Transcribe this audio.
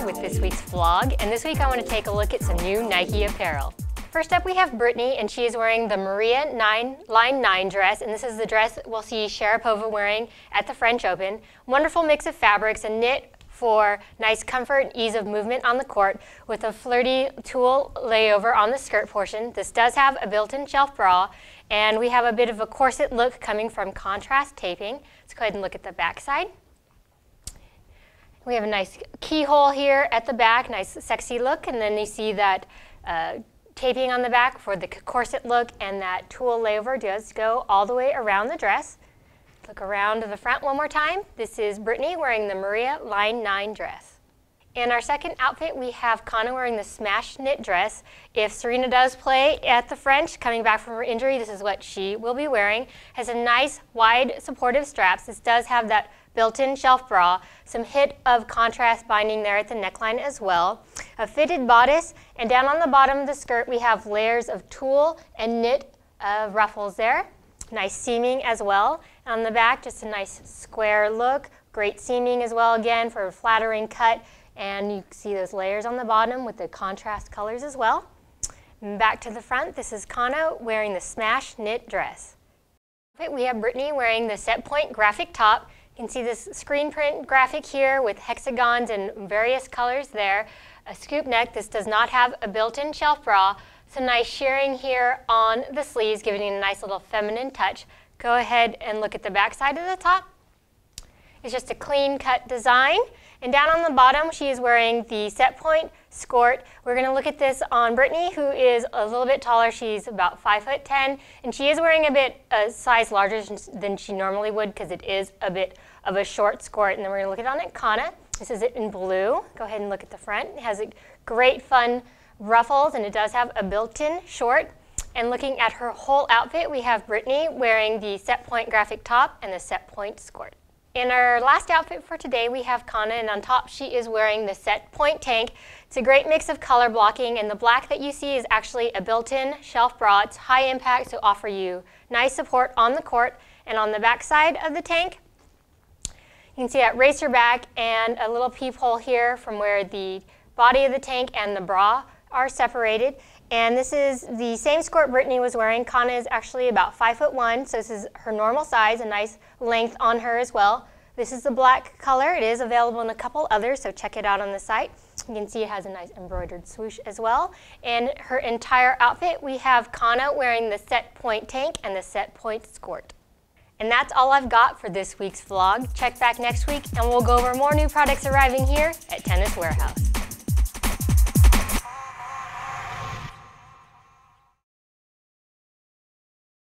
with this week's vlog, and this week I want to take a look at some new Nike apparel. First up we have Brittany, and she is wearing the Maria Line 9 dress, and this is the dress we'll see Sharapova wearing at the French Open. Wonderful mix of fabrics, a knit for nice comfort and ease of movement on the court with a flirty tulle layover on the skirt portion. This does have a built-in shelf bra, and we have a bit of a corset look coming from contrast taping. Let's go ahead and look at the back side. We have a nice keyhole here at the back, nice sexy look, and then you see that taping on the back for the corset look, and that tulle layover does go all the way around the dress. Look around to the front one more time. This is Brittany wearing the Maria Line 9 dress. In our second outfit, we have Kana wearing the smash knit dress. If Serena does play at the French, coming back from her injury, this is what she will be wearing. Has a nice wide supportive straps. This does have that built-in shelf bra, some hit of contrast binding there at the neckline as well. A fitted bodice, and down on the bottom of the skirt we have layers of tulle and knit ruffles there. Nice seaming as well. On the back, just a nice square look. Great seaming as well, again, for a flattering cut. And you see those layers on the bottom with the contrast colors as well. And back to the front, this is Kana wearing the smash knit dress. We have Brittany wearing the set point graphic top. You can see this screen print graphic here with hexagons and various colors there. A scoop neck. This does not have a built-in shelf bra. Some nice shearing here on the sleeves, giving it a nice little feminine touch. Go ahead and look at the back side of the top. It's just a clean cut design. And down on the bottom, she is wearing the set point skirt. We're going to look at this on Brittany, who is a little bit taller. She's about 5'10", and she is wearing a size larger than she normally would because it is a bit of a short skirt. And then we're going to look at it on Kana. This is it in blue. Go ahead and look at the front. It has a great fun ruffles, and it does have a built-in short. And looking at her whole outfit, we have Brittany wearing the set point graphic top and the set point skirt. In our last outfit for today, we have Kana, and on top she is wearing the set point tank. It's a great mix of color blocking, and the black that you see is actually a built-in shelf bra. It's high impact to offer you nice support on the court. And on the back side of the tank, you can see that racer back and a little peephole here from where the body of the tank and the bra are separated. And this is the same skirt Brittany was wearing. Kana is actually about 5'1", so this is her normal size, a nice length on her as well. This is the black color. It is available in a couple others, so check it out on the site. You can see it has a nice embroidered swoosh as well. And her entire outfit, we have Kana wearing the set point tank and the set point skirt. And that's all I've got for this week's vlog. Check back next week, and we'll go over more new products arriving here at Tennis Warehouse.